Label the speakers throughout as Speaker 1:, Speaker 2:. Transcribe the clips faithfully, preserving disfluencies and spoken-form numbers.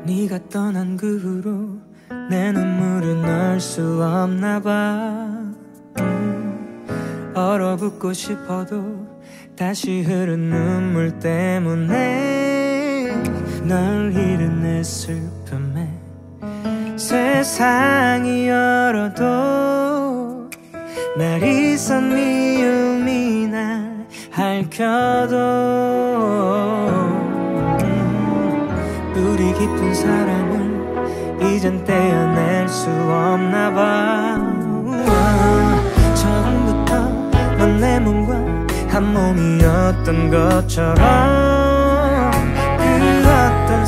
Speaker 1: 네가 떠난 그 후로 내 눈물은 널 수 없나 봐. 음, 얼어붙고 싶어도 다시 흐른 눈물 때문에 널 잃은 내 슬픔에 세상이 얼어도 날 잊은 미움이 날 핥혀도 음, 뿌리 깊은 사랑을 이젠 떼어낼 수 없나 봐. 처음부터 넌 내 몸과 한 몸이었던 것처럼 그 어떤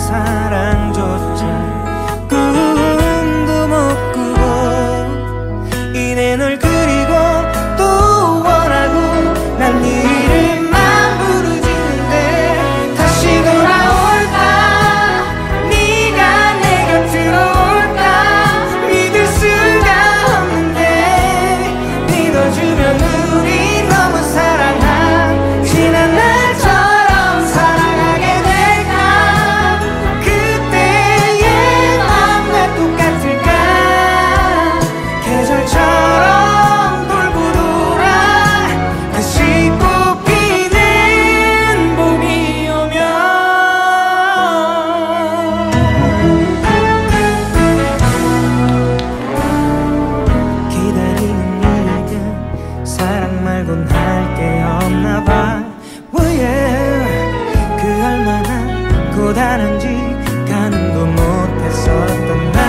Speaker 1: 사랑조차 꿈도 못 꾸고 이내 널 그리고 또 원하고 난 네 이름만 부르짖는데 다시 돌아올까 네가 내 곁으로 올까 믿을 수가 없는데 믿어주면 우리 너무 사랑하 지난 날처럼 사랑하게 될까. 그때의 맘과 똑같을까. 계절처럼 돌고 돌아 다시 꽃피는 봄이 오면 기다리는 이에게 사랑 말곤 할 게 없나 봐. Oh yeah. 그 얼마나 고단한지 가늠도 못했었던 나